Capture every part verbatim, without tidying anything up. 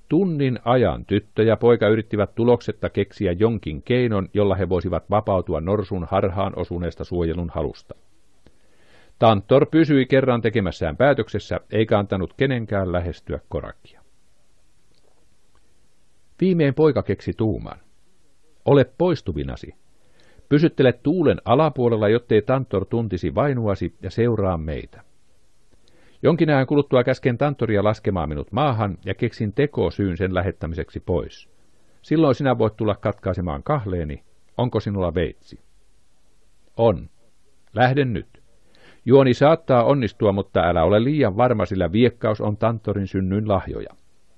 Tunnin ajan tyttö ja poika yrittivät tuloksetta keksiä jonkin keinon, jolla he voisivat vapautua norsun harhaan osuneesta suojelun halusta. Tantor pysyi kerran tekemässään päätöksessä, eikä antanut kenenkään lähestyä Korakia. Viimein poika keksi tuuman. Ole poistuvinasi. Pysyttele tuulen alapuolella, jottei Tantor tuntisi vainuasi, ja seuraa meitä. Jonkin ajan kuluttua käsken Tantoria laskemaan minut maahan ja keksin tekosyyn sen lähettämiseksi pois. Silloin sinä voit tulla katkaisemaan kahleeni. Onko sinulla veitsi? On. Lähden nyt. Juoni saattaa onnistua, mutta älä ole liian varma, sillä viekkaus on Tantorin synnyin lahjoja.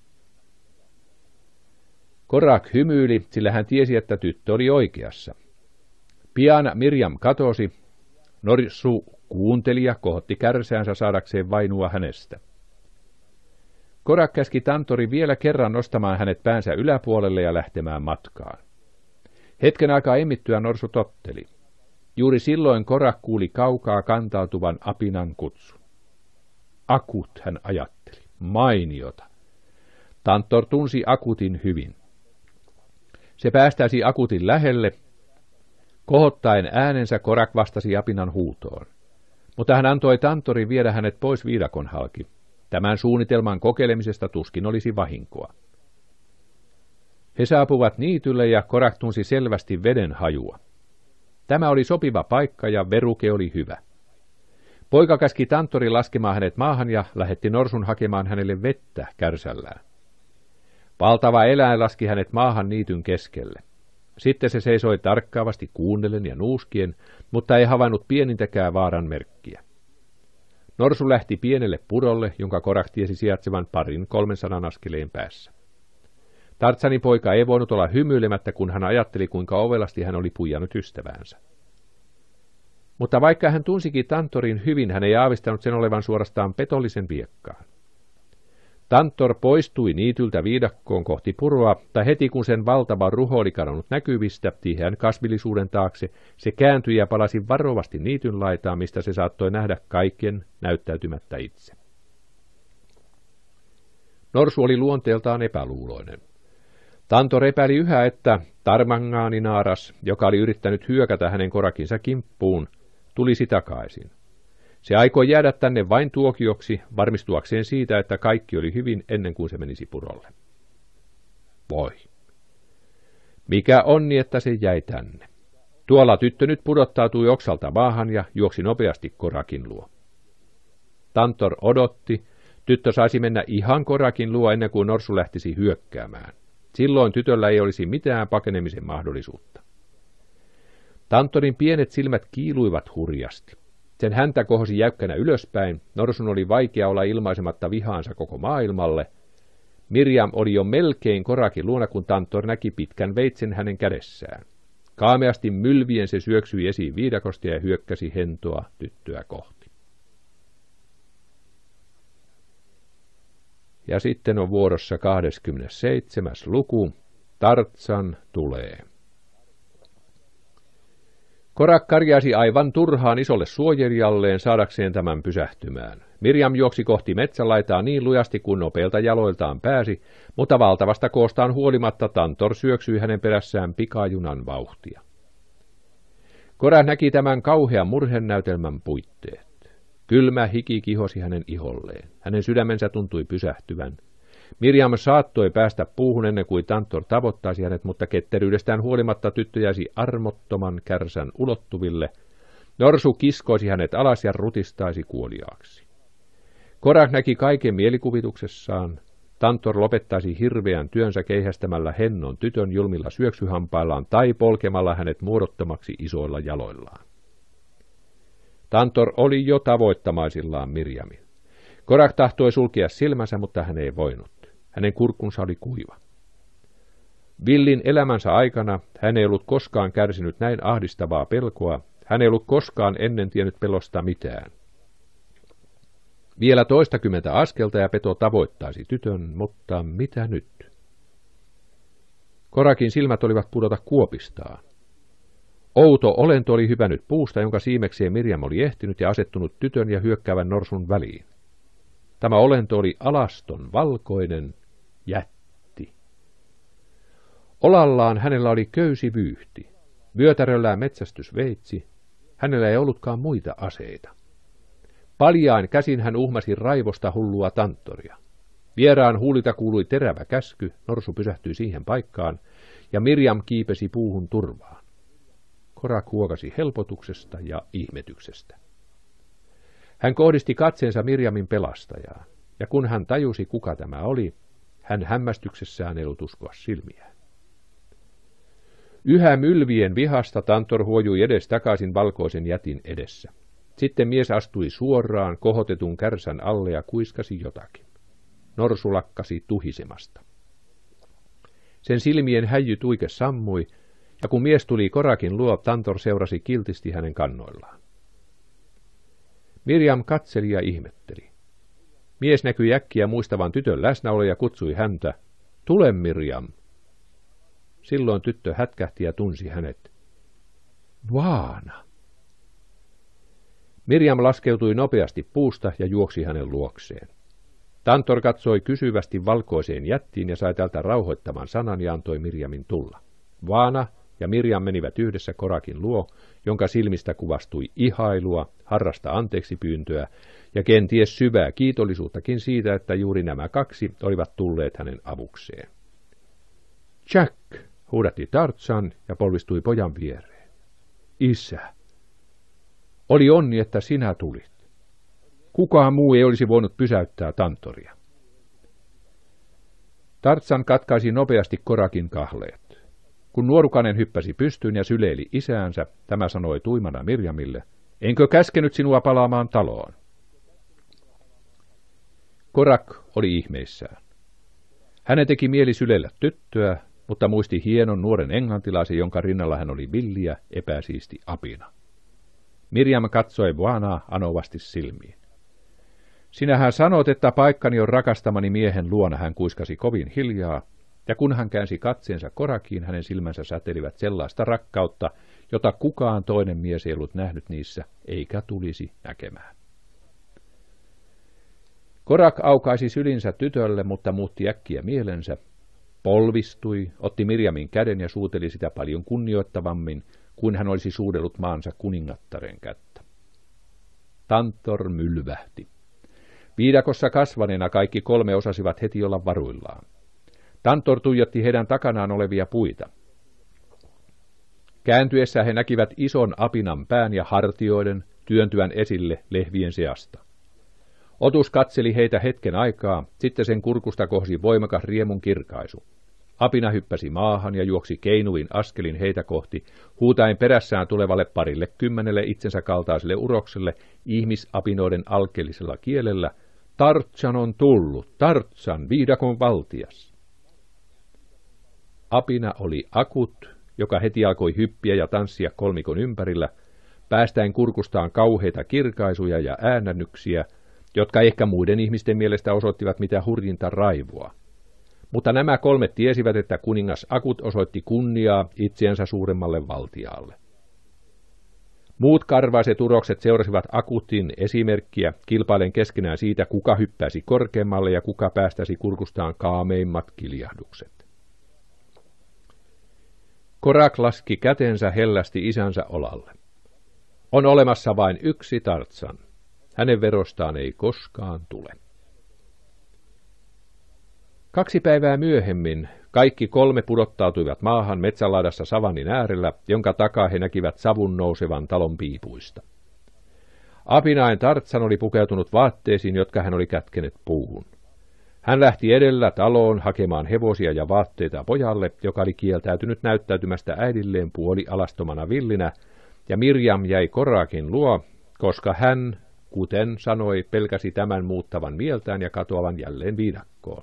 Korak hymyili, sillä hän tiesi, että tyttö oli oikeassa. Pian Mirjam katosi. Norsu kuunteli ja kohotti kärsäänsä saadakseen vainua hänestä. Korak käski Tantori vielä kerran nostamaan hänet päänsä yläpuolelle ja lähtemään matkaan. Hetken aikaa emmittyä norsu totteli. Juuri silloin Korak kuuli kaukaa kantautuvan apinan kutsun. Akut, hän ajatteli. Mainiota. Tantor tunsi Akutin hyvin. Se päästäisi Akutin lähelle. Kohottaen äänensä Korak vastasi apinan huutoon. Mutta hän antoi Tantorin viedä hänet pois viidakon halki. Tämän suunnitelman kokeilemisesta tuskin olisi vahinkoa. He saapuvat niitylle ja Korak tunsi selvästi veden hajua. Tämä oli sopiva paikka ja veruke oli hyvä. Poika käski Tantori laskemaan hänet maahan ja lähetti norsun hakemaan hänelle vettä kärsällään. Valtava eläin laski hänet maahan niityn keskelle. Sitten se seisoi tarkkaavasti kuunnellen ja nuuskien, mutta ei havainnut pienintäkään vaaran merkkiä. Norsu lähti pienelle purolle, jonka Korak tiesi sijaitsevan parin kolmensadan askeleen päässä. Tartsanin poika ei voinut olla hymyilemättä, kun hän ajatteli, kuinka ovelasti hän oli puijannut ystäväänsä. Mutta vaikka hän tunsikin Tantorin hyvin, hän ei aavistanut sen olevan suorastaan petollisen viekkaan. Tantor poistui niityltä viidakkoon kohti puroa, tai heti kun sen valtava ruho oli kadonnut näkyvistä tiheän kasvillisuuden taakse, se kääntyi ja palasi varovasti niityn laitaan, mistä se saattoi nähdä kaiken näyttäytymättä itse. Norsu oli luonteeltaan epäluuloinen. Tantor epäili yhä, että Tarmanganinaaras, joka oli yrittänyt hyökätä hänen Korakinsa kimppuun, tulisi takaisin. Se aikoi jäädä tänne vain tuokioksi, varmistuakseen siitä, että kaikki oli hyvin ennen kuin se menisi purolle. Voi. Mikä onni, että se jäi tänne. Tuolla tyttö nyt pudottautui oksalta maahan ja juoksi nopeasti Korakin luo. Tantor odotti. Tyttö saisi mennä ihan Korakin luo ennen kuin norsu lähtisi hyökkäämään. Silloin tytöllä ei olisi mitään pakenemisen mahdollisuutta. Tantorin pienet silmät kiiluivat hurjasti. Sen häntä kohosi jäykkänä ylöspäin, norsun oli vaikea olla ilmaisematta vihaansa koko maailmalle. Mirjam oli jo melkein Korakin luona, kun Tantor näki pitkän veitsen hänen kädessään. Kaameasti mylvien se syöksyi esiin viidakosta ja hyökkäsi hentoa tyttöä kohti. Ja sitten on vuorossa kahdeskymmenesseitsemäs luku. Tartsan tulee. Korak karjasi aivan turhaan isolle suojelijalleen saadakseen tämän pysähtymään. Mirjam juoksi kohti metsälaitaa niin lujasti kuin nopeilta jaloiltaan pääsi, mutta valtavasta koostaan huolimatta Tantor syöksyi hänen perässään pikajunan vauhtia. Korak näki tämän kauhean murhenäytelmän puitteet. Kylmä hiki kihosi hänen iholleen. Hänen sydämensä tuntui pysähtyvän. Mirjam saattoi päästä puuhun ennen kuin Tantor tavoittaisi hänet, mutta ketteryydestään huolimatta tyttö jäisi armottoman kärsän ulottuville. Norsu kiskoisi hänet alas ja rutistaisi kuoliaaksi. Korak näki kaiken mielikuvituksessaan. Tantor lopettaisi hirveän työnsä keihästämällä hennon tytön julmilla syöksyhampaillaan tai polkemalla hänet muodottomaksi isoilla jaloillaan. Tantor oli jo tavoittamaisillaan Mirjamin. Korak tahtoi sulkea silmänsä, mutta hän ei voinut. Hänen kurkkunsa oli kuiva. Villin elämänsä aikana hän ei ollut koskaan kärsinyt näin ahdistavaa pelkoa. Hän ei ollut koskaan ennen tiennyt pelosta mitään. Vielä toistakymmentä askelta ja peto tavoittaisi tytön, mutta mitä nyt? Korakin silmät olivat pudota kuopistaan. Outo olento oli hypännyt puusta, jonka siimekseen Mirjam oli ehtinyt ja asettunut tytön ja hyökkäävän norsun väliin. Tämä olento oli alaston, valkoinen jätti. Olallaan hänellä oli köysivyyhti, vyötäröllään metsästysveitsi, hänellä ei ollutkaan muita aseita. Paljain käsin hän uhmasi raivosta hullua Tanttoria. Vieraan huulilta kuului terävä käsky, norsu pysähtyi siihen paikkaan, ja Mirjam kiipesi puuhun turvaan. Korak huokasi helpotuksesta ja ihmetyksestä. Hän kohdisti katseensa Mirjamin pelastajaan, ja kun hän tajusi, kuka tämä oli, hän hämmästyksessään ei ollut uskoa silmiään. Yhä mylvien vihasta Tantor huojui edes takaisin valkoisen jätin edessä. Sitten mies astui suoraan kohotetun kärsän alle ja kuiskasi jotakin. Norsu lakkasi tuhisemasta. Sen silmien häijy tuike sammui, ja kun mies tuli Korakin luo, Tantor seurasi kiltisti hänen kannoillaan. Mirjam katseli ja ihmetteli. Mies näkyi äkkiä muistavan tytön läsnäolo ja kutsui häntä. Tule, Mirjam. Silloin tyttö hätkähti ja tunsi hänet. Vaana. Mirjam laskeutui nopeasti puusta ja juoksi hänen luokseen. Tantor katsoi kysyvästi valkoiseen jättiin ja sai tältä rauhoittavan sanan ja antoi Mirjamin tulla. Vaana ja Mirjam menivät yhdessä Korakin luo, jonka silmistä kuvastui ihailua, harrasta anteeksi pyyntöä ja kenties syvää kiitollisuuttakin siitä, että juuri nämä kaksi olivat tulleet hänen avukseen. Jack, huudatti Tarzan ja polvistui pojan viereen. Isä. Oli onni, että sinä tulit. Kukaan muu ei olisi voinut pysäyttää Tantoria. Tarzan katkaisi nopeasti Korakin kahleet. Kun nuorukainen hyppäsi pystyyn ja syleili isäänsä, tämä sanoi tuimana Mirjamille, enkö käskenyt sinua palaamaan taloon? Korak oli ihmeissään. Hänen teki mieli syleillä tyttöä, mutta muisti hienon nuoren englantilaisen, jonka rinnalla hän oli villiä, epäsiisti apina. Mirjam katsoi Vaanaa anovasti silmiin. Sinähän sanot, että paikkani on rakastamani miehen luona, hän kuiskasi kovin hiljaa, ja kun hän käänsi katseensa Korakiin, hänen silmänsä säteilivät sellaista rakkautta, jota kukaan toinen mies ei ollut nähnyt niissä, eikä tulisi näkemään. Korak aukaisi sylinsä tytölle, mutta muutti äkkiä mielensä, polvistui, otti Mirjamin käden ja suuteli sitä paljon kunnioittavammin, kuin hän olisi suudellut maansa kuningattaren kättä. Tantor mylvähti. Viidakossa kasvaneena kaikki kolme osasivat heti olla varuillaan. Tantor tuijotti heidän takanaan olevia puita. Kääntyessä he näkivät ison apinan pään ja hartioiden työntyvän esille lehvien seasta. Otus katseli heitä hetken aikaa, sitten sen kurkusta kohsi voimakas riemun kirkaisu. Apina hyppäsi maahan ja juoksi keinuin askelin heitä kohti, huutaen perässään tulevalle parille kymmenelle itsensä kaltaiselle urokselle ihmisapinoiden alkeellisella kielellä, Tarzan on tullut, Tarzan, viidakon valtias. Apina oli Akut, joka heti alkoi hyppiä ja tanssia kolmikon ympärillä, päästäen kurkustaan kauheita kirkaisuja ja äännännyksiä, jotka ehkä muiden ihmisten mielestä osoittivat mitä hurjinta raivoa. Mutta nämä kolme tiesivät, että kuningas Akut osoitti kunniaa itseänsä suuremmalle valtiaalle. Muut karvaiset urokset seurasivat Akutin esimerkkiä, kilpailen keskenään siitä, kuka hyppäsi korkeammalle ja kuka päästäisi kurkustaan kaameimmat kiljahdukset. Korak laski kätensä hellästi isänsä olalle. On olemassa vain yksi Tarzan. Hänen verostaan ei koskaan tule. Kaksi päivää myöhemmin kaikki kolme pudottautuivat maahan metsänlaidassa savannin äärellä, jonka takaa he näkivät savun nousevan talon piipuista. Apinain Tarzan oli pukeutunut vaatteisiin, jotka hän oli kätkenyt puuhun. Hän lähti edellä taloon hakemaan hevosia ja vaatteita pojalle, joka oli kieltäytynyt näyttäytymästä äidilleen puoli alastomana villinä, ja Mirjam jäi Korakin luo, koska hän, kuten sanoi, pelkäsi tämän muuttavan mieltään ja katoavan jälleen viidakkoon.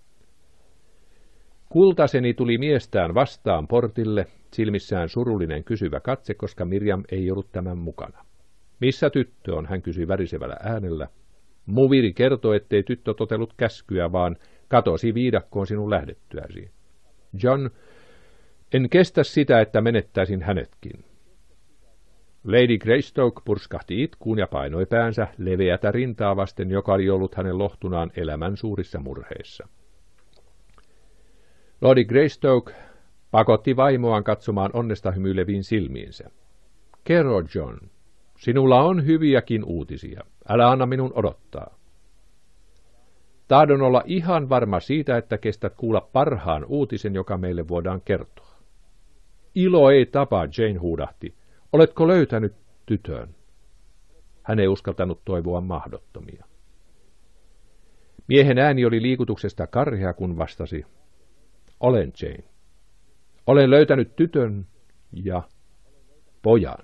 Kultaseni tuli miestään vastaan portille, silmissään surullinen kysyvä katse, koska Mirjam ei ollut tämän mukana. Missä tyttö on, hän kysyi värisevällä äänellä. Muviri kertoi, ettei tyttö totellut käskyä, vaan katosi viidakkoon sinun lähdettyäsi. John, en kestä sitä, että menettäisin hänetkin. Lady Greystoke purskahti itkuun ja painoi päänsä leveätä rintaa vasten, joka oli ollut hänen lohtunaan elämän suurissa murheissa. Lady Greystoke, Pakotti vaimoaan katsomaan onnesta hymyileviin silmiinsä. Kerro, John, sinulla on hyviäkin uutisia. Älä anna minun odottaa. Tahdon olla ihan varma siitä, että kestät kuulla parhaan uutisen, joka meille voidaan kertoa. Ilo ei tapa, Jane huudahti. Oletko löytänyt tytön? Hän ei uskaltanut toivoa mahdottomia. Miehen ääni oli liikutuksesta karhea, kun vastasi. Olen Jane. Olen löytänyt tytön ja pojan.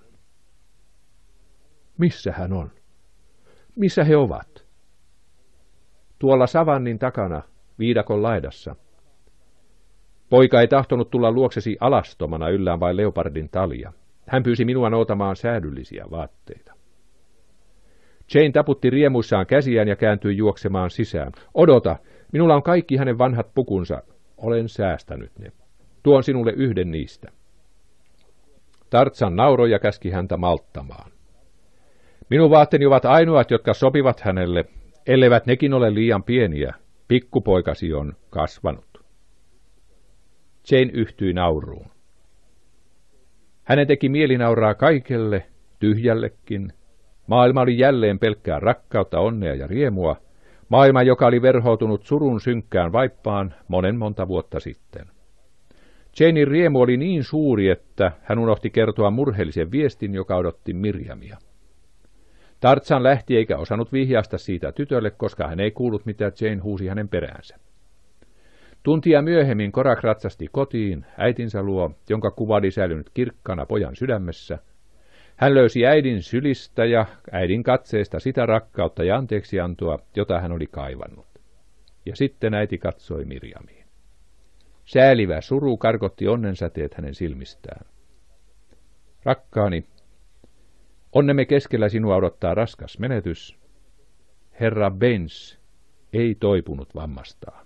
Missä hän on? Missä he ovat? Tuolla savannin takana, viidakon laidassa. Poika ei tahtonut tulla luoksesi alastomana yllään vain leopardin talia. Hän pyysi minua noutamaan säädyllisiä vaatteita. Jane taputti riemuissaan käsiään ja kääntyi juoksemaan sisään. Odota, minulla on kaikki hänen vanhat pukunsa. Olen säästänyt ne. Tuon sinulle yhden niistä. Tarzan nauroi ja käski häntä malttamaan. Minun vaatteeni ovat ainoat, jotka sopivat hänelle, elleivät nekin ole liian pieniä. Pikkupoikasi on kasvanut. Jane yhtyi nauruun. Hänen teki mieli nauraa kaikelle, tyhjällekin. Maailma oli jälleen pelkkää rakkautta, onnea ja riemua. Maailma, joka oli verhoutunut surun synkkään vaippaan monen monta vuotta sitten. Janein riemu oli niin suuri, että hän unohti kertoa murheellisen viestin, joka odotti Mirjamia. Tarzan lähti eikä osannut vihjasta siitä tytölle, koska hän ei kuullut, mitä Jane huusi hänen peräänsä. Tuntia myöhemmin Korak ratsasti kotiin äitinsä luo, jonka kuva oli säilynyt kirkkana pojan sydämessä. Hän löysi äidin sylistä ja äidin katseesta sitä rakkautta ja anteeksiantoa, jota hän oli kaivannut. Ja sitten äiti katsoi Mirjamiin. Säälivä suru karkotti onnensäteet hänen silmistään. Rakkaani, onnemme keskellä sinua odottaa raskas menetys. Herra Baines ei toipunut vammastaan.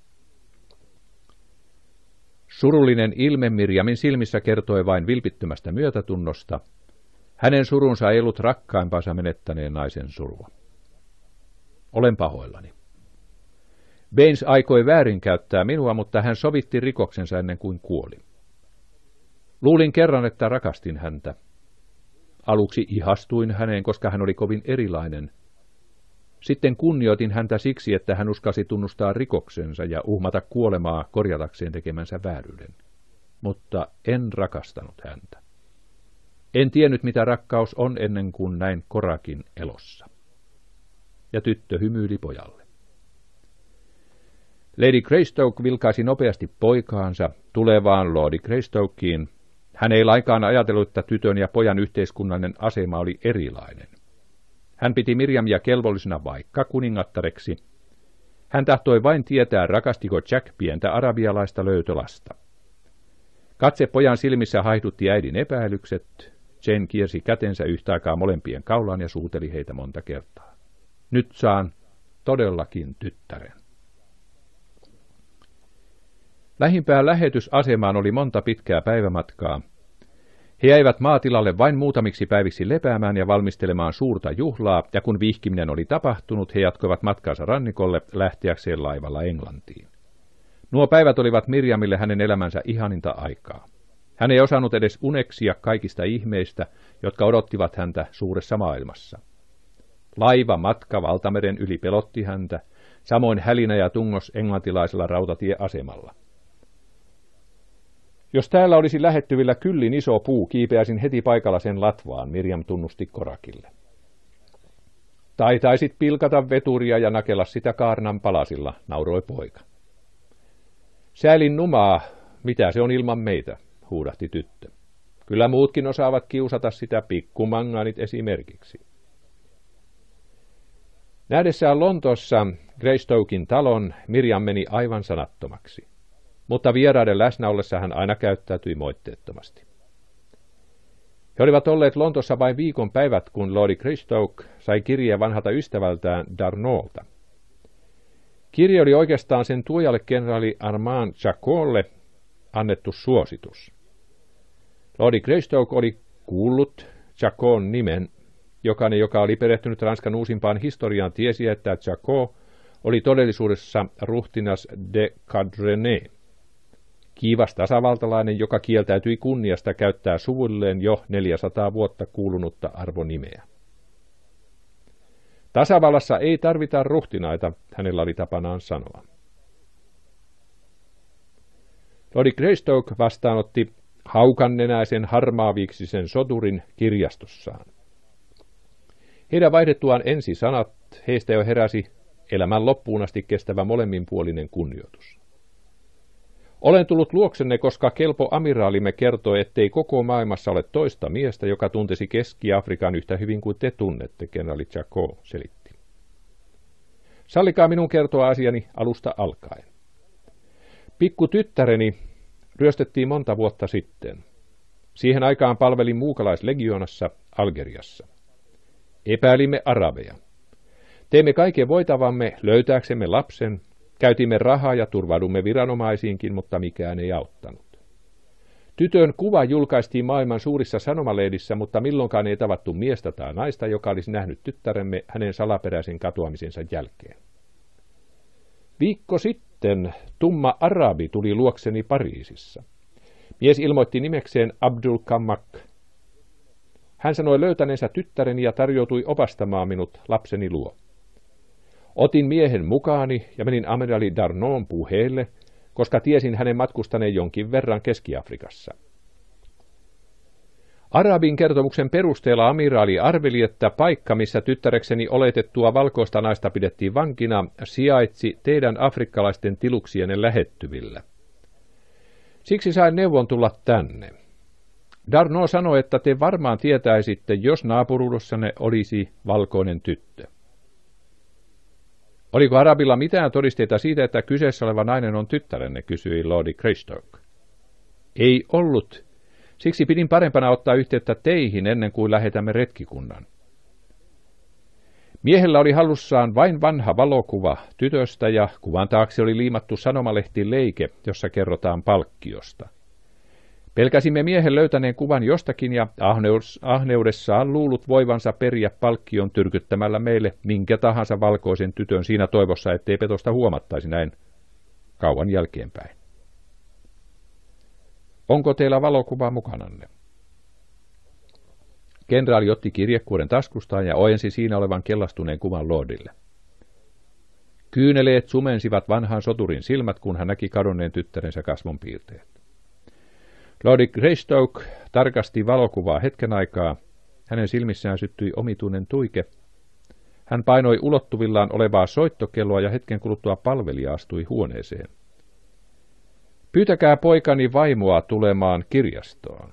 Surullinen ilme Mirjamin silmissä kertoi vain vilpittömästä myötätunnosta. Hänen surunsa ei ollut rakkaimpansa menettäneen naisen surua. Olen pahoillani. Baines aikoi väärinkäyttää minua, mutta hän sovitti rikoksensa ennen kuin kuoli. Luulin kerran, että rakastin häntä. Aluksi ihastuin häneen, koska hän oli kovin erilainen. Sitten kunnioitin häntä siksi, että hän uskasi tunnustaa rikoksensa ja uhmata kuolemaa korjatakseen tekemänsä vääryyden. Mutta en rakastanut häntä. En tiennyt, mitä rakkaus on ennen kuin näin Korakin elossa. Ja tyttö hymyili pojalle. Lady Greystoke vilkaisi nopeasti poikaansa tulevaan Lordi Greystokeen. Hän ei lainkaan ajatellut, että tytön ja pojan yhteiskunnallinen asema oli erilainen. Hän piti Mirjamia kelvollisena vaikka kuningattareksi. Hän tahtoi vain tietää, rakastiko Jack pientä arabialaista löytölasta. Katse pojan silmissä haihdutti äidin epäilykset. Jane kiersi kätensä yhtä aikaa molempien kaulaan ja suuteli heitä monta kertaa. Nyt saan todellakin tyttären. Lähimpään lähetysasemaan oli monta pitkää päivämatkaa. He jäivät maatilalle vain muutamiksi päiviksi lepäämään ja valmistelemaan suurta juhlaa, ja kun vihkiminen oli tapahtunut, he jatkoivat matkaansa rannikolle lähteäkseen laivalla Englantiin. Nuo päivät olivat Mirjamille hänen elämänsä ihaninta aikaa. Hän ei osannut edes uneksia kaikista ihmeistä, jotka odottivat häntä suuressa maailmassa. Laiva matka valtameren yli pelotti häntä, samoin hälinä ja tungos englantilaisella rautatieasemalla. Jos täällä olisi lähettyvillä kyllin iso puu, kiipeäisin heti paikalla sen latvaan, Mirjam tunnusti Korakille. Taitaisit pilkata veturia ja nakella sitä kaarnan palasilla, nauroi poika. Säälin numaa, mitä se on ilman meitä, huudahti tyttö. Kyllä muutkin osaavat kiusata sitä, pikkumangaanit esimerkiksi. Nähdessään Lontoossa Greystoken talon Mirjam meni aivan sanattomaksi, mutta vieraiden läsnä ollessa hän aina käyttäytyi moitteettomasti. He olivat olleet Lontoossa vain viikon päivät, kun Lordi Greystoke sai kirjeen vanhalta ystävältään Darnolta. Kirje oli oikeastaan sen tuojalle kenraali Armand Jacolle annettu suositus. Lordi Greystoke oli kuullut Jacon nimen. Jokainen, joka oli perehtynyt Ranskan uusimpaan historiaan, tiesi, että Jacot oli todellisuudessa ruhtinas de Cadrené. kiivas tasavaltalainen, joka kieltäytyi kunniasta käyttää suvulleen jo neljäsataa vuotta kuulunutta arvonimeä. Tasavallassa ei tarvita ruhtinaita, hänellä oli tapanaan sanoa. Lordi Greystoke vastaanotti haukannenäisen harmaaviiksisen soturin kirjastossaan. Heidän vaihdettuaan ensi sanat, heistä jo heräsi elämän loppuun asti kestävä molemminpuolinen kunnioitus. Olen tullut luoksenne, koska kelpo amiraalimme kertoi, ettei koko maailmassa ole toista miestä, joka tuntisi Keski-Afrikan yhtä hyvin kuin te tunnette, kenraali Chacko selitti. Sallikaa minun kertoa asiani alusta alkaen. Pikku tyttäreni ryöstettiin monta vuotta sitten. Siihen aikaan palvelin muukalaislegionassa Algeriassa. Epäilimme arabeja. Teimme kaiken voitavamme löytääksemme lapsen, käytimme rahaa ja turvaudumme viranomaisiinkin, mutta mikään ei auttanut. Tytön kuva julkaistiin maailman suurissa sanomalehdissä, mutta milloinkaan ei tavattu miestä tai naista, joka olisi nähnyt tyttäremme hänen salaperäisen katoamisensa jälkeen. Viikko sitten tumma arabi tuli luokseni Pariisissa. Mies ilmoitti nimekseen Abdul Kamak. Hän sanoi löytäneensä tyttäreni ja tarjoutui opastamaan minut lapseni luo. Otin miehen mukaani ja menin amiraali Darnon puheelle, koska tiesin hänen matkustaneen jonkin verran Keski-Afrikassa. Arabin kertomuksen perusteella amiraali arveli, että paikka, missä tyttärekseni oletettua valkoista naista pidettiin vankina, sijaitsi teidän afrikkalaisten tiluksienne lähettyvillä. Siksi sain neuvon tulla tänne. Darno sanoi, että te varmaan tietäisitte, jos naapuruudessanne olisi valkoinen tyttö. Oliko arabilla mitään todisteita siitä, että kyseessä oleva nainen on tyttärenne, kysyi Lordi Greystoke. Ei ollut. Siksi pidin parempana ottaa yhteyttä teihin ennen kuin lähetämme retkikunnan. Miehellä oli hallussaan vain vanha valokuva tytöstä ja kuvan taakse oli liimattu sanomalehti leike, jossa kerrotaan palkkiosta. Pelkäsimme miehen löytäneen kuvan jostakin ja ahneus, ahneudessaan luulut voivansa periä palkkion tyrkyttämällä meille minkä tahansa valkoisen tytön siinä toivossa, ettei petosta huomattaisi näin kauan jälkeenpäin. Onko teillä valokuva mukananne? Kenraali otti kirjekuoren taskustaan ja ojensi siinä olevan kellastuneen kuvan lordille. Kyyneleet sumensivat vanhan soturin silmät, kun hän näki kadonneen tyttärensä kasvonpiirteet. Lordi Greystoke tarkasti valokuvaa hetken aikaa. Hänen silmissään syttyi omituinen tuike. Hän painoi ulottuvillaan olevaa soittokelloa ja hetken kuluttua palvelija astui huoneeseen. Pyytäkää poikani vaimoa tulemaan kirjastoon.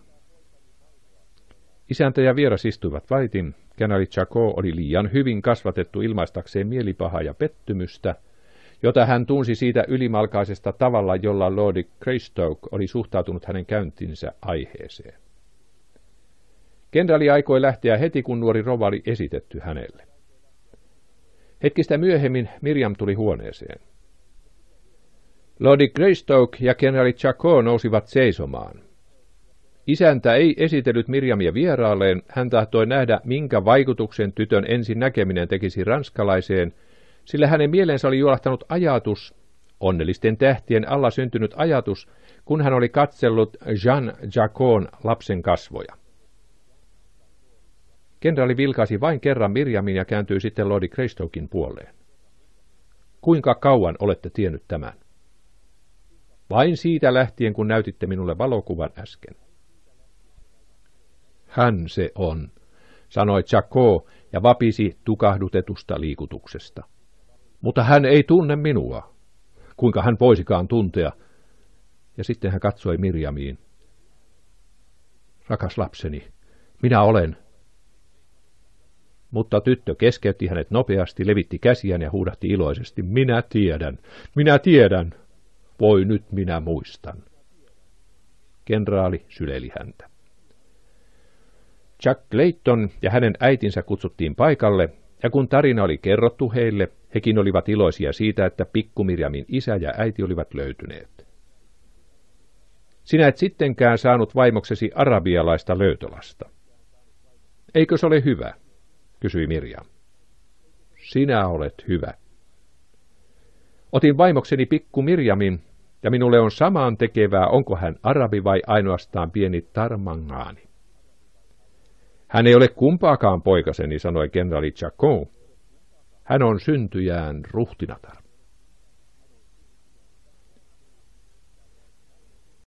Isäntä ja vieras istuivat vaitin. Kenraali Chacko oli liian hyvin kasvatettu ilmaistakseen mielipahaa ja pettymystä, jota hän tunsi siitä ylimalkaisesta tavalla, jolla Lordi Greystoke oli suhtautunut hänen käyntinsä aiheeseen. Kenraali aikoi lähteä heti, kun nuori rouva oli esitetty hänelle. Hetkistä myöhemmin Miriam tuli huoneeseen. Lordi Greystoke ja kenraali Chacko nousivat seisomaan. Isäntä ei esitellyt Miriamia vieraalleen, hän tahtoi nähdä, minkä vaikutuksen tytön ensin näkeminen tekisi ranskalaiseen, sillä hänen mieleensä oli juolahtanut ajatus, onnellisten tähtien alla syntynyt ajatus, kun hän oli katsellut Jean Jacon lapsen kasvoja. Kenraali vilkaisi vain kerran Miriamin ja kääntyi sitten Lordi Greystoken puoleen. Kuinka kauan olette tiennyt tämän? Vain siitä lähtien, kun näytitte minulle valokuvan äsken. Hän se on, sanoi Chacko ja vapisi tukahdutetusta liikutuksesta. Mutta hän ei tunne minua. Kuinka hän voisikaan tuntea? Ja sitten hän katsoi Miriamiin. Rakas lapseni, minä olen. Mutta tyttö keskeytti hänet nopeasti, levitti käsiään ja huudahti iloisesti. Minä tiedän, minä tiedän. Voi nyt minä muistan. Kenraali syleili häntä. Jack Clayton ja hänen äitinsä kutsuttiin paikalle, ja kun tarina oli kerrottu heille, hekin olivat iloisia siitä, että pikku Miriamin isä ja äiti olivat löytyneet. Sinä et sittenkään saanut vaimoksesi arabialaista löytölasta. Eikö se ole hyvä? Kysyi Miriam. Sinä olet hyvä. Otin vaimokseni pikku Miriamin, ja minulle on samaan tekevää, onko hän arabi vai ainoastaan pieni tarmangaani. Hän ei ole kumpaakaan poikaseni, sanoi kenraali Chacon. Hän on syntyjään ruhtinatar.